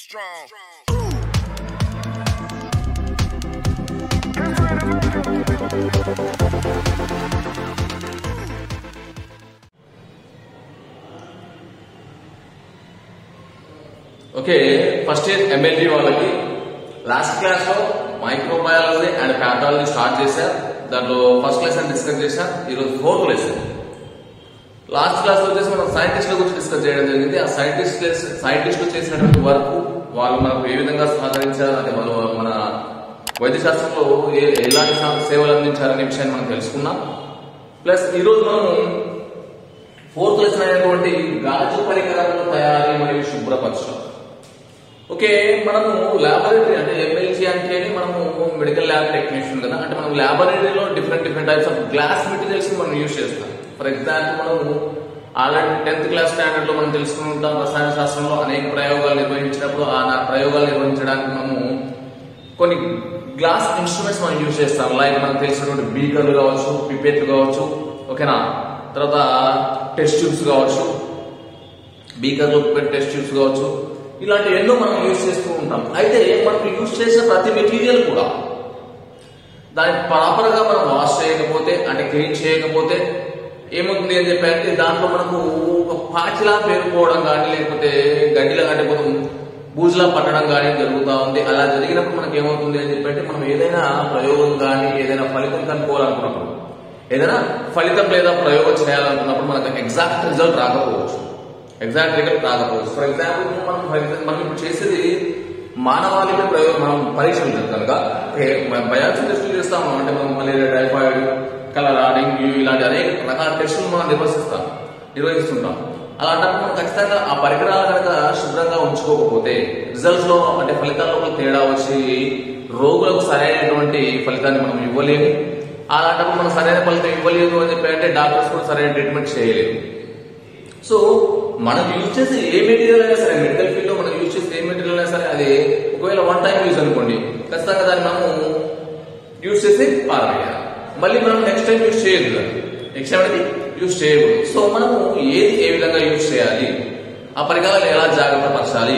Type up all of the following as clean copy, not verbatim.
strong. Okay, first year MLG వాళ్ళకి last class లో microbiology and pathology start చేశారు. దాంట్లో ఫస్ట్ లెసన్ డిస్కస్ చేశారు. ఈరోజు ఫోర్త్ లెసన్. లాస్ట్ క్లాస్ లో వచ్చేసి మనం సైంటిస్టుల గురించి డిస్కస్ చేయడం జరిగింది. ఆ సైంటిస్టులు చేసినటువంటి వర్క్ వాళ్ళు మనకు ఏ విధంగా సహకరించారు, అంటే వాళ్ళు మన వైద్య శాస్త్రంలో ఎలాంటి సేవలు అందించారనే విషయాన్ని మనం తెలుసుకున్నాం. ప్లస్ ఈరోజు మనం ఫోర్త్ లెసన్ అయినటువంటి గాజు పరికరాల తయారీ మరియు శుభ్రపరచడం. ఓకే, మనము ల్యాబొరేటరీ అంటే MLG అంటే మనము మెడికల్ ల్యాబ్ టెక్నీషియన్ కదా, అంటే మనం ల్యాబొరేటరీలో different types of glass materials మనం యూజ్ చేస్తాం. ఫర్ ఎగ్జాంపుల్, మనము ఆల్రెడీ 10th క్లాస్ స్టాండర్డ్ లో మనం తెలుసుకుని ఉంటాం. రసాయన శాస్త్రంలో అనేక ప్రయోగాలు నిర్వహించినప్పుడు ఆ ప్రయోగాలు నిర్వహించడానికి మనము కొన్ని గ్లాస్ ఇన్స్ట్రుమెంట్స్ మనం యూజ్ చేస్తాం. లైక్ మనకు తెలిసినటువంటి బీకర్లు కావచ్చు, పిపెట్లు కావచ్చు, ఓకేనా, తర్వాత టెస్ట్ ట్యూబ్స్ కావచ్చు, బీకర్లు, పిపెట్, టెస్ట్ ట్యూబ్స్ కావచ్చు, ఇలాంటి ఎన్నో మనం యూజ్ చేస్తూ ఉంటాం. అయితే మనం యూజ్ చేసిన ప్రతి మెటీరియల్ కూడా దాన్ని ప్రాపర్ గా మనం వాష్ చేయకపోతే, అంటే క్లీన్ చేయకపోతే ఏమవుతుంది అని చెప్పి దాంట్లో మనకు ఒక పాచిలా పేరుకోవడం కానీ, లేకపోతే గడ్డిలా కట్టిపోవడం, బూజులా పట్టడం కానీ జరుగుతూ ఉంది. అలా జరిగినప్పుడు మనకి ఏమవుతుంది అని చెప్పి మనం ఏదైనా ప్రయోగం కానీ, ఏదైనా ఫలితం కనుక్కోవాలనుకున్నప్పుడు, ఏదైనా ఫలితం లేదా ప్రయోగం చేయాలనుకున్నప్పుడు మనకు ఎగ్జాక్ట్ రిజల్ట్ రాకపోవచ్చు. ఫర్ ఎగ్జాంపుల్, మనం ఇప్పుడు చేసేది మానవాళిపై ప్రయోగం, మనం పరీక్షలు కనుక బయాలజీ టెస్టులు చేస్తాము. అంటే మనం మలేరియా, టైఫాయిడ్, కలరా, డెంగ్యూ ఇలాంటి అనేక రకాల టెస్టులు మనం నిర్వహిస్తుంటాం. అలాంటప్పుడు మనం ఖచ్చితంగా ఆ పరికరాలు కనుక శుభ్రంగా ఉంచుకోకపోతే రిజల్ట్స్ లో, అంటే ఫలితాల్లో తేడా వచ్చి రోగులకు సరైనటువంటి ఫలితాన్ని మనం ఇవ్వలేము. అలాంటప్పుడు మనం సరైన ఫలితం ఇవ్వలేదు అని చెప్పి అంటే డాక్టర్స్ కూడా సరైన ట్రీట్మెంట్ చేయలేరు. సో మనం యూజ్ చేసే ఏ మెటీరియల్ అయినా సరే, మెడికల్ ఫీల్డ్ లో మనం యూజ్ చేసే ఏ మెటీరియల్ అయినా సరే, అది ఒకవేళ వన్ టైం యూజ్ అనుకోండి, ఖచ్చితంగా దాన్ని మనం యూజ్ చేసి పారవేయాలి. మళ్ళీ మనం నెక్స్ట్ టైం యూజ్ చేయకూడదు, నెక్స్ట్ టైం అనేది యూజ్ చేయకూడదు. సో మనము ఏది ఏ విధంగా యూజ్ చేయాలి, ఆ పరికరాలు ఎలా జాగ్రత్త పరచాలి,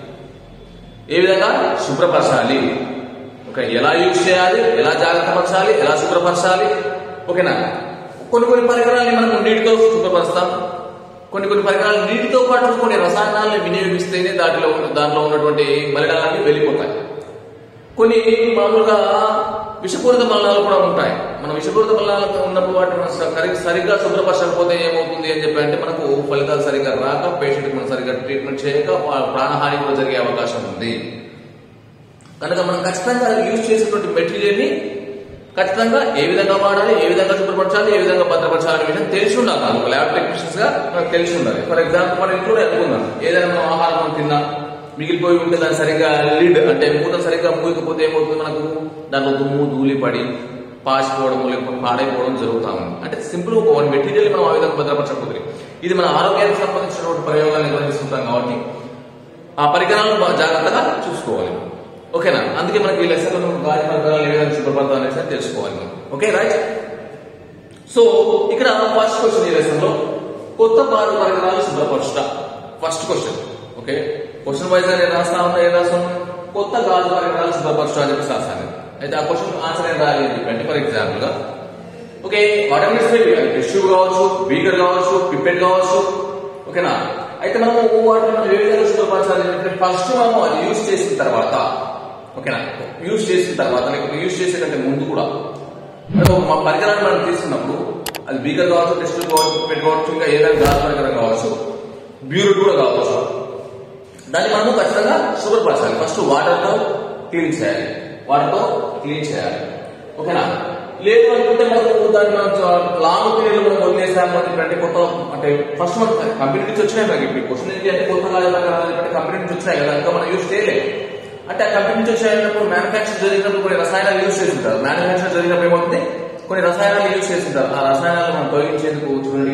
ఏ విధంగా శుభ్రపరచాలి, ఓకే, ఎలా యూజ్ చేయాలి, ఎలా జాగ్రత్త పరచాలి, ఎలా శుభ్రపరచాలి, ఓకేనా. కొన్ని పరికరాలని మనం నీటితో శుభ్రపరుస్తాం. కొన్ని పరికరాలు నీటితో పాటు కొన్ని రసాయనాలను వినియోగిస్తేనే దాంట్లో ఉన్నటువంటి మలినాలన్నీ వెళ్ళిపోతాయి. కొన్ని మామూలుగా విషపూరిత మలినాలు కూడా ఉంటాయి. మనం విషపూరిత మలినాలు ఉన్నప్పుడు వాటిని సరిగ్గా శుభ్రపరచకపోతే ఏమవుతుంది అని చెప్పి అంటే మనకు ఫలితాలు సరిగ్గా రాక, పేషెంట్కి మనం సరిగ్గా ట్రీట్మెంట్ చేయక ప్రాణహాని కూడా జరిగే అవకాశం ఉంది. కనుక మనం ఖచ్చితంగా యూజ్ చేసేటువంటి మెటీరియల్ ని ఖచ్చితంగా ఏ విధంగా వాడాలి, ఏ విధంగా శుభ్రపరచాలి, ఏ విధంగా భద్రపరచాలనే విషయం తెలిసి ఉండాలి. ఒక ల్యాబ్ టెక్నీషియన్స్ గా మనకు తెలిసి ఉండాలి. ఫర్ ఎగ్జాంపుల్, మనం ఇంట్లో అనుకుందాం, ఏదైనా మనం ఆహారం మనం తిన్నా మిగిలిపోయి ఉంటే దాన్ని సరిగ్గా లిడ్ అంటే మూత సరిగ్గా మూయకపోతే ఏమవుతుంది, మనకు దాంట్లో దుమ్ము ధూళి పడి పాసిపోవడం లేకపోతే పాడైపోవడం జరుగుతా ఉంది. అంటే సింపుల్ ఒక మెటీరియల్ మనం ఆ విధంగా భద్రపరచకపోతే ఇది మన ఆరోగ్యానికి సంబంధించినటువంటి ప్రయోగాలు నిర్వహిస్తుంటాం కాబట్టి ఆ పరికరాలను జాగ్రత్తగా చూసుకోవాలి. ఓకేనా. అందుకే మనకి ఈ లెసన్ లో గాజు పరికరాలు ఏ విధంగా శుభ్రపడతాం అనేది తెలుసుకోవాలి మనం. Okay, right. సో ఇక్కడ ఫస్ట్ క్వశ్చన్ ఈ లెసన్ లో కొత్త గాజు పరికరాలు శుభ్రపరచుట. First question. Okay, question wise గా నేను రాస్తాను, కొత్త గాజు పరికరాలు శుభ్రపరచుట అని చెప్పి రాస్తాను. అయితే ఆ క్వశ్చన్ ఆన్సర్ ఏం రాయాలి అని చెప్పండి. ఫర్ ఎగ్జాంపుల్ గా, ఓకే, వాటర్ టెస్ట్ ట్యూబ్ కావచ్చు, బీకర్ కావచ్చు, పిపెట్ కావచ్చు, ఓకేనా. అయితే మనము వాటిని ఏ విధంగా శుభ్రపరచాలి అంటే ఫస్ట్ మనము అది యూజ్ చేసిన తర్వాత, ఓకేనా, యూజ్ చేసిన తర్వాత లేకపోతే యూజ్ చేసే కంటే ముందు కూడా మా పరికరాన్ని మనం తీసుకున్నప్పుడు అది బీకర్ కావచ్చు, టెస్ట్ ట్యూబ్ కావచ్చు, పిపెట్ కావచ్చు, ఇంకా ఏదైనా గాజు పరికరం కావచ్చు, బ్యూరెట్ కూడా కావచ్చు, దాన్ని మనము ఖచ్చితంగా శుభ్రపరచాలి. ఫస్ట్ వాటర్ తో క్లీన్ చేయాలి, ఓకేనా. లేదు అనుకుంటే మనకు దాన్ని మనం లాంగ్ పీరియడ్ మనం వదిలేసాము అంటే కొత్త, అంటే ఫస్ట్ మనం కంపెనీ నుంచి వచ్చినాయి మనకి. ఇప్పుడు క్వశ్చన్ ఏంటి అంటే కొత్త కంపెనీ నుంచి వచ్చినాయి కదా, ఇంకా మనం యూజ్ చేయలేదు. అంటే ఆ కంపెనీ నుంచి వచ్చేటప్పుడు మ్యానుఫ్యాక్చర్ జరిగినప్పుడు కొన్ని రసాయనాలు యూజ్ చేస్తుంటారు. మ్యానుఫ్యాక్చర్ జరిగినప్పుడు ఏమవుతుంది, కొన్ని రసాయనాలు యూజ్ చేస్తుంటారు. ఆ రసాయనాలు మనం తొలగించేందుకు చూడండి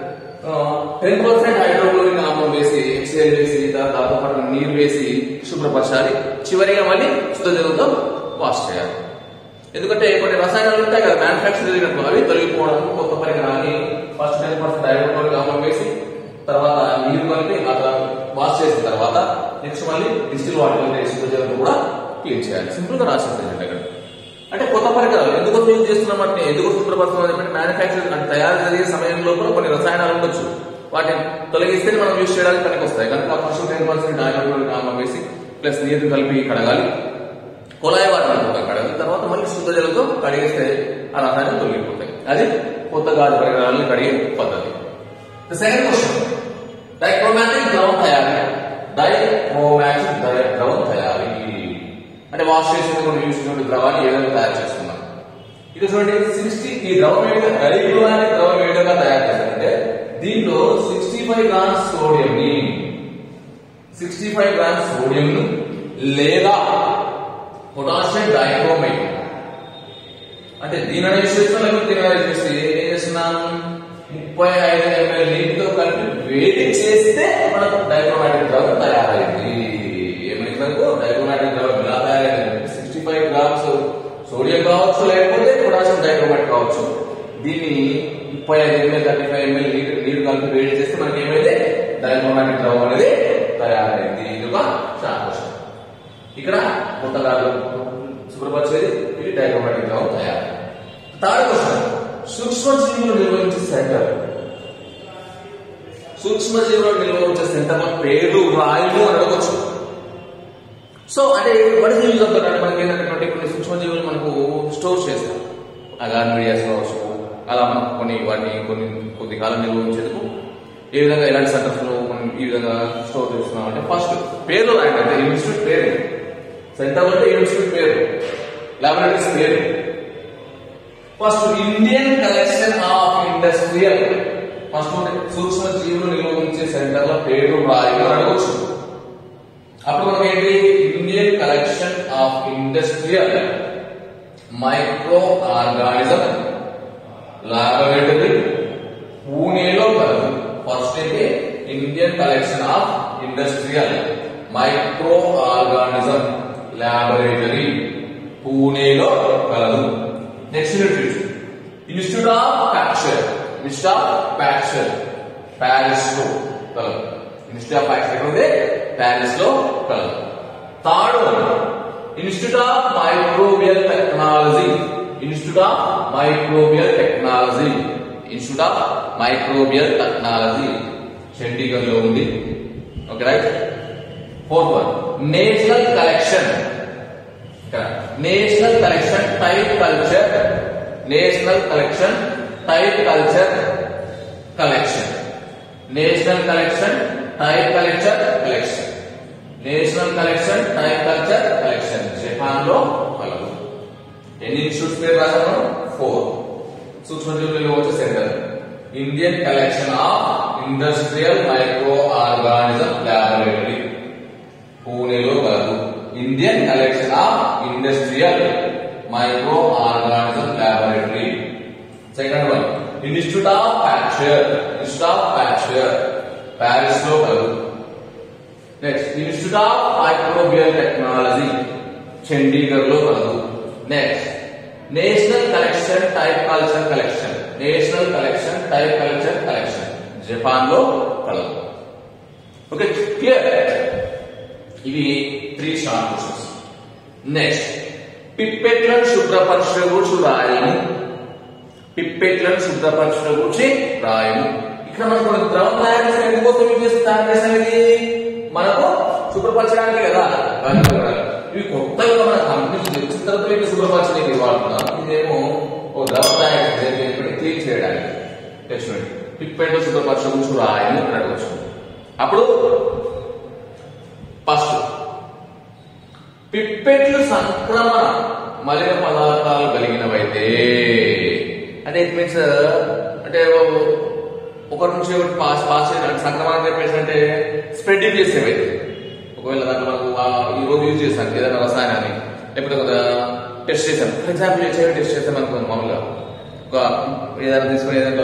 10% హైడ్రోక్లోరిక్ ఆమ్లం వేసి, HCl వేసి, దాంతో పాటు నీరు వేసి శుభ్రపరచాలి. చివరిగా మళ్ళీ శుద్ధ జలంతో వాష్ చేయాలి. ఎందుకంటే కొన్ని రసాయనాలు ఉంటాయి కదా మ్యానుఫ్యాక్చర్ జరిగినప్పుడు, అవి తొలగిపోవడానికి కొత్త పరికరాన్ని ఫస్ట్ 10% హైడ్రోక్లోరిక్ ఆమ్లం వేసి, తర్వాత నీరు కలిపి వాష్ చేసిన తర్వాత నెక్స్ట్ మళ్ళీ డిస్టిల్ వాటర్ శుద్ధజలంతో కూడా క్లీన్ చేయాలి. సింపుల్ గా రాసేది అక్కడ. అంటే కొత్త పరికరాలు ఎందుకు యూజ్ చేస్తున్నామంటే ఎందుకు శుభ్రపరుస్తున్నాం అంటే మ్యానుఫ్యాక్చరింగ్ అంటే తయారు జరిగే సమయం లోపల కొన్ని రసాయనాలు ఉండొచ్చు, వాటిని తొలగిస్తే మనం యూజ్ చేయడానికి పనికి వస్తాయి కనుక ఫస్ట్ 10% ఆయిల్ వేసి ప్లస్ నీరు కలిపి కడగాలి, కుళాయి వాటర్ కడగాలి, తర్వాత మళ్ళీ శుద్ధ జలంతో కడిగేస్తే ఆ రసాయనాలు తొలగిపోతాయి. అది కొత్త గాజు పరికరాలను కడిగే పద్ధతి. సెకండ్ క్వశ్చన్, డైక్రోమాటిక్ ద్రవం తయారీ. డైక్రోమాటిక్ ద్రవం తయారీ అంటే వాష్ చేసిన కొన్ని యూజ్ చేసిన ద్రవాన్ని ఏ విధంగా తయారు చేస్తున్నాం. ఇది చూడండి 60 ఈ ద్రవం డైక్రోమాటిక్ ద్రవం ఏ విధంగా తయారు చేస్తారంటే దీంట్లో 65 గ్రామ్స్ సోడియం లేదా పొటాషియం డైక్రోమేట్ అంటే దీని యూజ్ చేస్తున్నాం, లేకపోతే దీని యూజ్ చేస్తే ఏం చేస్తున్నాం 35 ml నీటితో కలిపి వేడి చేస్తే మనకు డైక్రోమాటిక్ ద్రవం తయారైంది. ఏమైంది మనకు డైక్రోమాటిక్ ద్రవం ఎలా తయారైంది 65 గ్రామ్స్ సోడియం కావచ్చు లేకపోతే పొటాషియం డైక్రోమేట్ కావచ్చు. దీన్ని 35 ml 35 ml నీరు కలిపి వేడి చేస్తే మనకి ఏమైతే డైక్రోమాటిక్ ద్రవం అనేది తయారైంది. ఇది ఒక క్వశ్చన్. ఇక్కడ కొత్తగా శుభ్రపరిచేది ఇది డైక్రోమాటిక్ ద్రవం తయారు. థర్డ్ క్వశ్చన్, సూక్ష్మజీవులు నిర్వహించే సెంటర్. సూక్ష్మజీవులు నిర్వహించే సెంటర్ లో పేరు రాయము అని అడగచ్చు. సో అంటే what is the use of that అంటే మనకి ఏంటంటే కొన్ని సూక్ష్మజీవులు మనకు స్టోర్ చేస్తాం అగాన్ మీడియాస్ కావచ్చు, అలా మనం వాటిని కొద్ది కాలం నిర్వహించేందుకు ఏ విధంగా ఎలాంటి సెంటర్స్ లో మనం ఈ విధంగా స్టోర్ చేస్తున్నాం అంటే ఫస్ట్ పేరు రాయండి. అంటే ఇన్స్టిట్యూట్ పేరు, సెంటర్ అంటే ఇన్స్టిట్యూట్ పేరు, లాబొరేటరీస్ పేరు. First Indian collection of industrial, first సూక్ష్మ జీవులు నిర్వహించే సెంటర్ల పేరు రాయని అడగవచ్చు. అప్పుడు మనకి ఏంటి Indian collection of industrial micro organism laboratory పూణేలో కలదు. ఫస్ట్ అయితే Indian collection of industrial micro organism laboratory పూణేలో కలదు. Next institute of Pasteur Paris లో కలదు. ఇన్స్టిట్యూట్ ఆఫ్ ఫ్యాక్చర్ ఉంది ప్యారిస్ లో కలదు. Third one institute of microbial technology, institute of microbial technology, institute of microbial technology Chandigarh లో ఉంది. Okay right. Fourth one national collection type culture, national collection type culture collection, national collection type culture collection, national collection type culture collection Japan లో కలదు. ఎన్ని institutes పేరు రాశాను 4. సూక్ష్మజీవులలో వచ్చే center Indian collection of industrial micro organism laboratory పూణేలో కలదు. Indian collection of industrial micro organism laboratory. Second one institute of Pasteur Paris లో కలదు. Next institute of microbial technology Chandigarh లో కలదు. Next national collection type culture collection, national collection type culture collection Japan లో కలదు. Okay clear. ఇవి 3 short questions. Next పిప్పెట్లను శుభ్రపరచడం గురించి రాయము, పిప్పెట్లను శుభ్రపరచడం గురించి రాయము. ఇక్కడ మనకు ద్రవం తయారు చేసిన ఎందుకోసం యూజ్ చేసి తయారు చేసినది మనకు శుభ్రపరచడానికి కదా. ఇవి కొత్తగా మన కంపెనీ తెచ్చిన తర్వాత ఇవి శుభ్రపరచడానికి వాడుతున్నాం. ఇదేమో ఓ ద్రవం తయారు చేసి క్లీన్ చేయడానికి. నెక్స్ట్ పిప్పెట్లు శుభ్రపరచడం గురించి రాయము అని అడగచ్చు. అప్పుడు ఫస్ట్ పిప్పెట్లు సంక్రమణ మలిన పదార్థాలు కలిగినవైతే అంటే ఇట్ మీన్స్ అంటే ఒకరి నుంచి ఒకటి పాస్ సంక్రమణ చెప్పేసి అంటే స్ప్రెడ్ చేసేవైతే ఒకవేళ దాంట్లో మనకు ఈ రోజు యూజ్ చేశాను ఏదైనా రసాయనాన్ని లేకపోతే ఒక టెస్ట్ చేశాను. ఫర్ ఎగ్జాంపుల్ టెస్ట్ చేసాం అనుకోండి, మామూలుగా ఒక ఏదైనా తీసుకుని ఏదైనా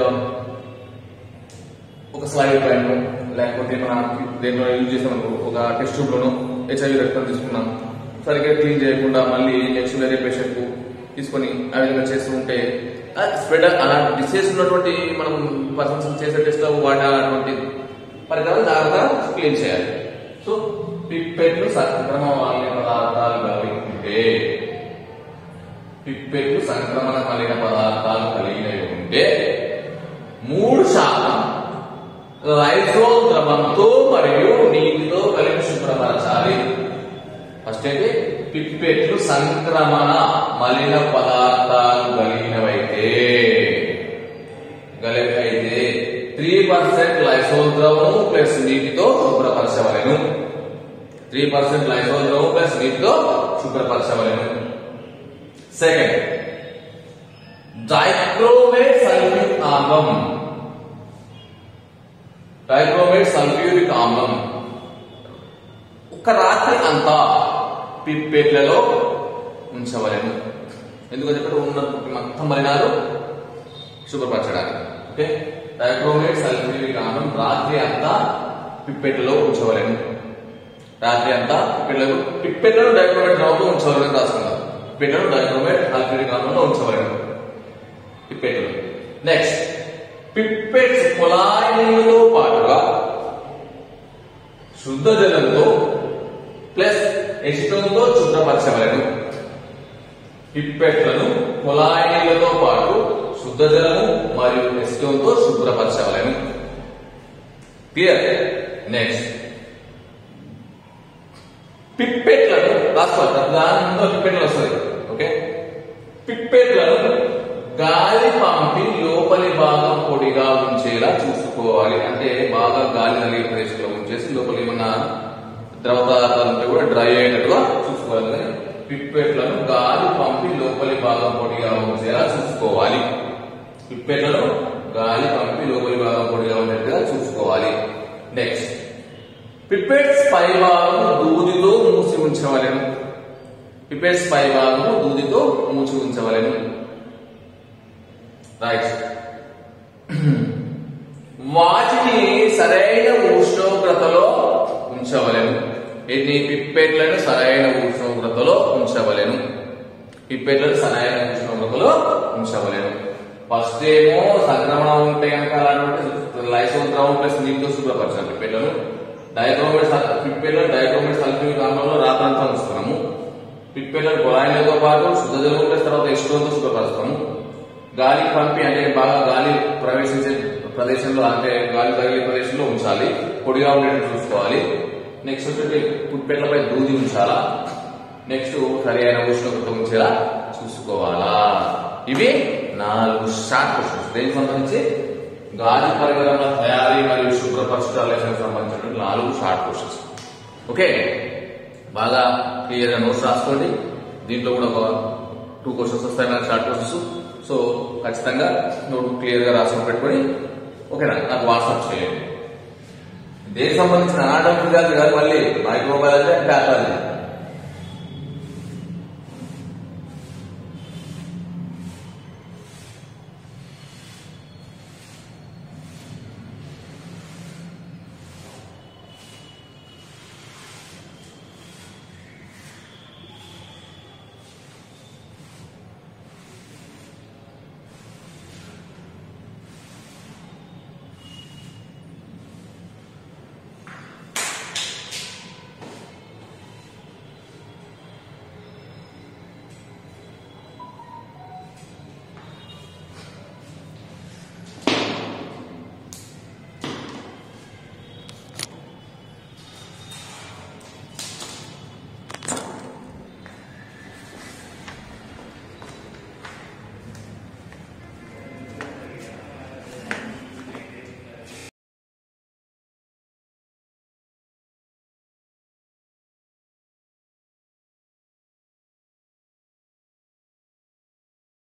ఒక స్లైడ్ పైన లేకపోతే మనం దేంట్లో యూజ్ చేసాం అనుకో, ఒక టెస్ట్ ట్యూబ్ లోను HIV రక్తం తీసుకున్నాం, సరిగ్గా క్లీన్ చేయకుండా మళ్ళీ నెక్స్ట్ వేరే పేషెంట్ కు తీసుకొని ఆ విధంగా చేస్తూ ఉంటే స్ప్రెడ్ అలా డిసీజ్ ఉన్నటువంటి మనం పర్సన్స్ చేసే టెస్ట్ వాడినటువంటి పరికరాలు జాగ్రత్తగా క్లీన్ చేయాలి. సో పిప్పెట్లు సంక్రమణ మలిన పదార్థాలు కలిగి ఉంటే, పిప్పెట్లు సంక్రమణ మలిన పదార్థాలు కలిగినవి ఉంటే 3% లైసోల్ ద్రవంతో మరియు నీటితో కలిపి శుభ్రపరచాలి. ఫస్ట్ అయితే పిప్పెట్లు సంక్రమణ మలిన పదార్థాలు కలిగినవైతే 3% లైసోల్ ద్రవము ప్లస్ నీటితో శుభ్రపరచవలెను. 3% లైసోల్ ద్రవము ప్లస్ నీటితో శుభ్రపరచవలెను. సెకండ్, డైక్రోమేట్ సల్ఫ్యూరిక్ ఆమ్లం, డైక్రోమేట్ సల్ఫ్యూరిక్ ఆమ్లం ఒక రాత్రి అంతా పిప్పెట్లలో ఉంచవలెను. ఎందుకంటే ఇక్కడ ఉన్న మొత్తం మలినాలు శుభ్రపరచడానికి. ఓకే, డైక్రోమేట్ సల్ఫ్యూరిక్ ఆమ్లం రాత్రి అంతా పిప్పెట్లలో ఉంచవలెను. రాత్రి అంతా పిప్పెట్లను డైక్రోమేట్ ద్రవంలో ఉంచవలెను రాసుకున్నారు. పిప్పెట్లను డైక్రోమేట్ సల్ఫ్యూరిక్ ఆమ్లంలో ఉంచవలెను పిప్పెట్లు. నెక్స్ట్, పిప్పెట్స్ కుళాయి నీళ్ళతో పాటుగా శుద్ధ జలంతో ప్లస్ ఎసిటోన్తో శుభ్రపరచవలెను. పిప్పెట్లను కుళాయి నీళ్ళతో పాటు శుద్ధ జలము మరియు ఎసిటోన్తో శుభ్రపరచవలెను. క్లియర్? నెక్స్ట్, పిప్పెట్లను రాసుకోవాలి. దానిలో పిప్పెట్లు వస్తుంది. ఓకే, పిప్పెట్లను గాలి పంపి లోపలి భాగం పొడిగా ఉంచేలా చూసుకోవాలి. అంటే బాగా గాలి నలిగే ప్రదేశంలో ఉంచేసి లోపల ఏమన్నా ద్రవ పదార్థాలు ఉంటే కూడా డ్రై అయినట్టుగా చూసుకోవాలి. పిప్పెట్లను గాలి పంపి లోపలి భాగం పొడిగా ఉంచేలా చూసుకోవాలి. పిప్పెట్లను గాలి పంపి లోపలి భాగం పొడిగా ఉండేట్టుగా చూసుకోవాలి. నెక్స్ట్, పిప్పెట్స్ పై భాగం దూదితో మూసి ఉంచవలెను. పిప్పెట్స్ పై భాగం దూదితో మూసి ఉంచవలెను. రైట్, వాటిని సరైన ఉష్ణోగ్రతలో ఉంచవలెను. ఎన్ని పిప్పెట్లను సరైన ఉష్ణోగ్రతలో ఉంచవలెను. పిప్పెట్లను సరైన ఉష్ణోగ్రతలో ఉంచవలెను. ఫస్ట్ ఏమో సంక్రమణ ఉంటే కనుక లైసోల్ ద్రవం ప్లస్ నీటితో శుభ్రపరచాలి పిప్పెట్లను. పిప్పెట్లను డైక్రోమేట్ సల్ఫ్యూరిక్ ఆమ్లంలో రాత్రంతా ఉంచుతున్నాము. పిప్పెట్లను కుళాయిలతో పాటు శుద్ధ జలం ప్లస్ తర్వాత ఎసిటోన్తో శుభ్రపరుస్తాము. గాలి పంపి అంటే బాగా గాలి ప్రవేశించే ప్రదేశంలో అంటే గాలి తగిలే ప్రదేశంలో ఉంచాలి. పొడిగా ఉండేట్టు చూసుకోవాలి. నెక్స్ట్ వచ్చి పిప్పెట్లపై దూది ఉంచాలా. నెక్స్ట్ సరైన ఉష్ణోగ్రత ఉంచేలా చూసుకోవాలా. ఇవి 4 షార్ట్ క్వశ్చన్స్. దేనికి సంబంధించి గాలి పరికరాల తయారీ మరియు శుభ్రపరచడానికి సంబంధించిన 4 షార్ట్ క్వశ్చన్స్. ఓకే, బాగా క్లియర్ గా నోట్స్ రాసుకోండి. దీంట్లో కూడా ఒక 2 క్వశ్చన్స్ వస్తాయి నాకు షార్ట్ క్వశ్చన్స్. సో ఖచ్చితంగా నోట్ క్లియర్ గా రాసుకొని పెట్టుకొని ఓకేనా నాకు వాట్సాప్ చేయండి. దేనికి సంబంధించిన అనాటమీ ఫిజియాలజీ కాదు, మళ్ళీ మైక్రోబయాలజీ అండ్ ప్యాథాలజీ